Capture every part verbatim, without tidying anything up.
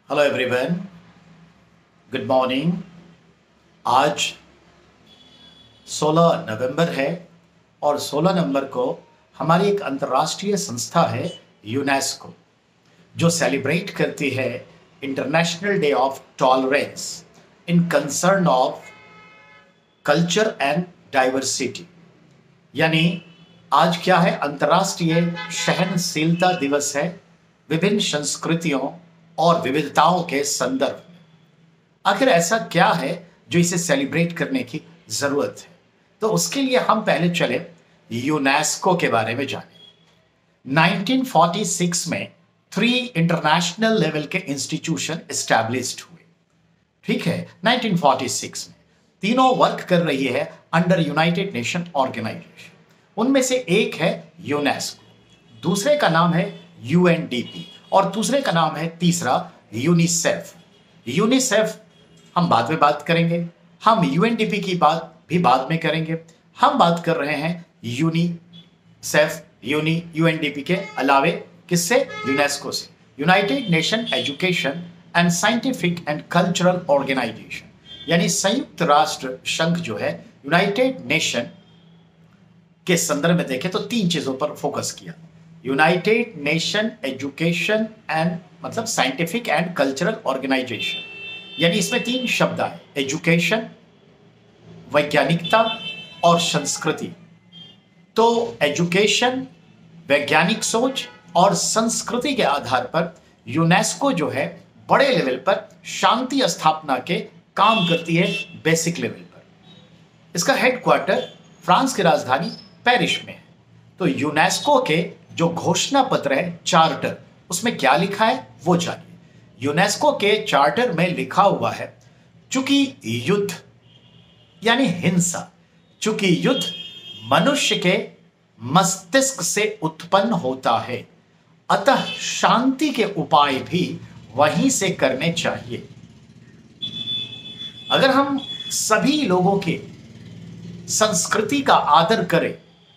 Hello everyone, good morning. आज सोलह नवंबर है और सोलह नवंबर को हमारी एक अंतर्राष्ट्रीय संस्था है यूनेस्को, जो सेलिब्रेट करती है international day of tolerance in concern of culture and diversity. यानी आज क्या है? अंतर्राष्ट्रीय सहनशीलता दिवस है विभिन्न संस्कृतियों और विविधताओं के संदर्भ में। आखिर ऐसा क्या है जो इसे सेलिब्रेट करने की जरूरत है? तो उसके लिए हम पहले चले यूनेस्को के बारे में जाने। नाइनटीन फोर्टी सिक्स में थ्री इंटरनेशनल लेवल के इंस्टीट्यूशन एस्टैब्लिश्ड हुए। ठीक है, नाइनटीन फोर्टी सिक्स में तीनों वर्क कर रही है अंडर यूनाइटेड नेशन ऑर्गेनाइजेशन। उनमें से एक है यूनेस्को, दूसरे का नाम है यूएनडीपी और दूसरे का नाम है तीसरा यूनिसेफ। यूनिसेफ हम बाद में बात करेंगे, हम यूएनडीपी की बात भी बाद में करेंगे। हम बात कर रहे हैं यूनिसेफ यूनि यूएनडीपी के अलावे किससे? यूनेस्को से, united nation education and scientific and cultural organisation. यानी संयुक्त राष्ट्र संघ जो है यूनाइटेड नेशन के संदर्भ में देखें तो तीन चीजों पर फोकस किया। यूनाइटेड नेशन एजुकेशन एंड मतलब साइंटिफिक एंड कल्चरल ऑर्गेनाइजेशन, यानी इसमें तीन शब्द आए, एजुकेशन, वैज्ञानिकता और संस्कृति। तो एजुकेशन, वैज्ञानिक सोच और संस्कृति के आधार पर यूनेस्को जो है बड़े लेवल पर शांति स्थापना के काम करती है बेसिक लेवल पर। इसका हेडक्वार्टर फ्रांस की राजधानी पेरिस में है। तो यूनेस्को के जो घोषणा पत्र है, चार्टर, उसमें क्या लिखा है वो जानिए। यूनेस्को के चार्टर में लिखा हुआ है, चूंकि युद्ध यानी हिंसा, चूंकि युद्ध मनुष्य के मस्तिष्क से उत्पन्न होता है, अतः शांति के उपाय भी वहीं से करने चाहिए। अगर हम सभी लोगों के संस्कृति का आदर करें,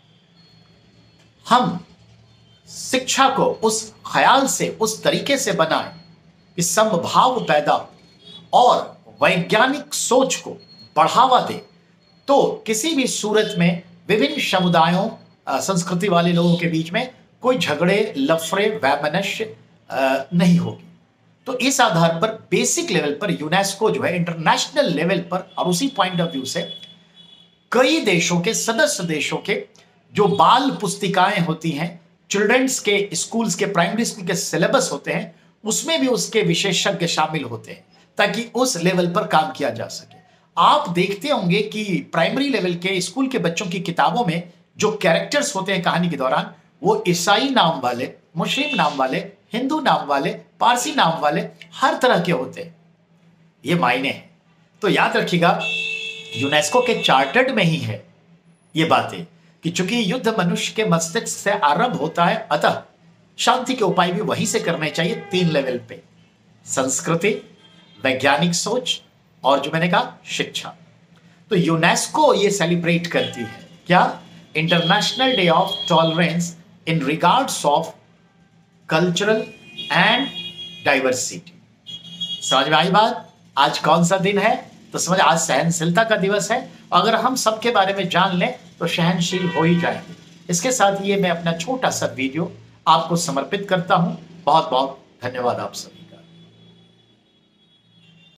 हम शिक्षा को उस ख्याल से, उस तरीके से बनाएं कि समभाव पैदा और वैज्ञानिक सोच को बढ़ावा दे, तो किसी भी सूरत में विभिन्न समुदायों, संस्कृति वाले लोगों के बीच में कोई झगड़े, लफड़े, वैमनस्य नहीं होगी। तो इस आधार पर बेसिक लेवल पर यूनेस्को जो है इंटरनेशनल लेवल पर, और उसी पॉइंट ऑफ व्यू से कई देशों के, सदस्य देशों के जो बाल पुस्तिकाएं होती हैं, चिल्ड्रंस के स्कूल्स के, प्राइमरी स्कूल के सिलेबस होते हैं, उसमें भी उसके विशेषज्ञ शामिल होते हैं ताकि उस लेवल पर काम किया जा सके। आप देखते होंगे कि प्राइमरी लेवल के स्कूल के बच्चों की किताबों में जो कैरेक्टर्स होते हैं कहानी के दौरान, वो ईसाई नाम वाले, मुस्लिम नाम वाले, हिंदू नाम वाले, पारसी नाम वाले, हर तरह के होते हैं। ये मायने हैं। तो याद रखिएगा, यूनेस्को के चार्टर्ड में ही है ये बातें कि चूंकि युद्ध मनुष्य के मस्तिष्क से आरंभ होता है, अतः शांति के उपाय भी वहीं से करने चाहिए। तीन लेवल पे, संस्कृति, वैज्ञानिक सोच और जो मैंने कहा शिक्षा। तो यूनेस्को ये सेलिब्रेट करती है क्या? International day of tolerance in regards of cultural and diversity. समझ में आई बात? आज कौन सा दिन है? तो समझ, आज सहनशीलता का दिवस है। अगर हम सबके बारे में जान लें तो सहनशील हो ही जाएंगे। इसके साथ ये मैं अपना छोटा सा वीडियो आपको समर्पित करता हूं। बहुत बहुत धन्यवाद आप सभी।